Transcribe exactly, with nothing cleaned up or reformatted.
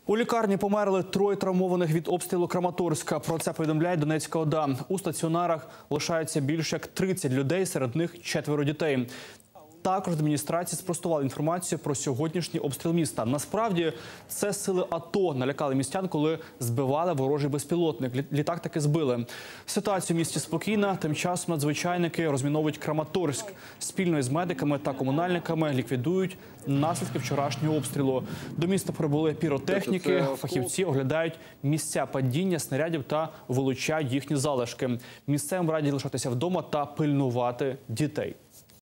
У лікарні померли троє травмованих від обстрілу Краматорська. Про це повідомляє Донецька ОДА. У стаціонарах лишається більше як тридцять людей, серед них четверо дітей. Також адміністрації спростували інформацію про сьогоднішній обстріл міста. Насправді, це сили АТО налякали містян, коли збивали ворожий безпілотник. Літак таки збили. Ситуація в місті спокійна. Тим часом надзвичайники розміновують Краматорськ. Спільно із медиками та комунальниками ліквідують наслідки вчорашнього обстрілу. До міста прибули піротехніки. Фахівці оглядають місця падіння снарядів та вилучають їхні залишки. Місцевим радять лишатися вдома та пильнувати дітей.